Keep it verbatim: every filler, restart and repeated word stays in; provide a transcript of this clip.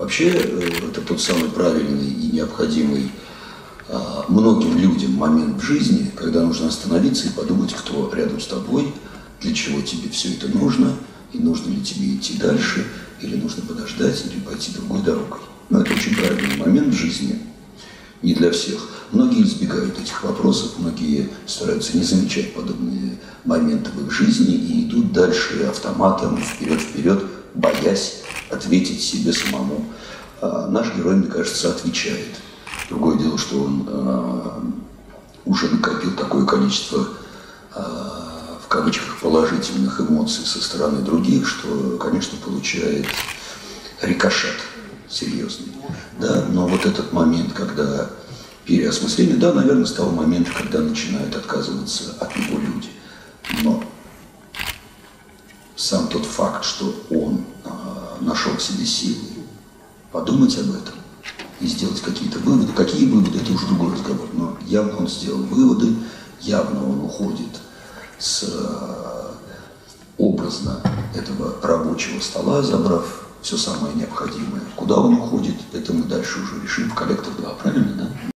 Вообще, это тот самый правильный и необходимый многим людям момент в жизни, когда нужно остановиться и подумать, кто рядом с тобой, для чего тебе все это нужно, и нужно ли тебе идти дальше, или нужно подождать, или пойти другой дорогой. Но это очень правильный момент в жизни, не для всех. Многие избегают этих вопросов, многие стараются не замечать подобные моменты в их жизни и идут дальше автоматом, вперед-вперед, боясь ответить себе самому. А наш герой, мне кажется, отвечает. Другое дело, что он э, уже накопил такое количество, э, в кавычках, положительных эмоций со стороны других, что, конечно, получает рикошет серьезный. Да? Но вот этот момент, когда переосмысление, да, наверное, стал момент, когда начинают отказываться от него люди. Но сам тот факт, что он э, нашел в себе силы подумать об этом и сделать какие-то выводы. Какие выводы, это уже другой разговор. Но явно он сделал выводы, явно он уходит с образно этого рабочего стола, забрав все самое необходимое. Куда он уходит, это мы дальше уже решим в коллектор два, правильно, да?